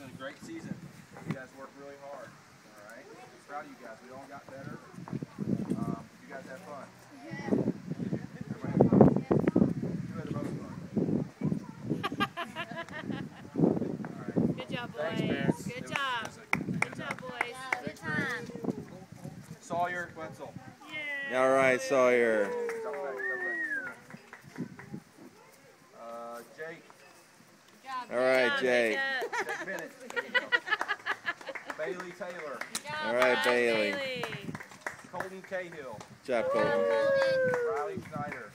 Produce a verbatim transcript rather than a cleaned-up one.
been a great season. You guys worked really hard. All right. I'm proud of you guys. We all got better. Um, you guys had fun. Yeah. Everybody had fun. Who had the most fun? All right. Good job, boys. Thanks, parents. Good It job. was, it was a, Good job, boys. Good time. Sawyer, Wetzel. Yeah. All right, Sawyer. Uh, Jake. Good job. All right, Good job, Jake. Jake Bennett. There you go. Bailey Taylor. Good job. All right, Good job, Bailey. Bailey. Colton Cahill. Good job, Colton. Good job, Colton. Riley Snyder.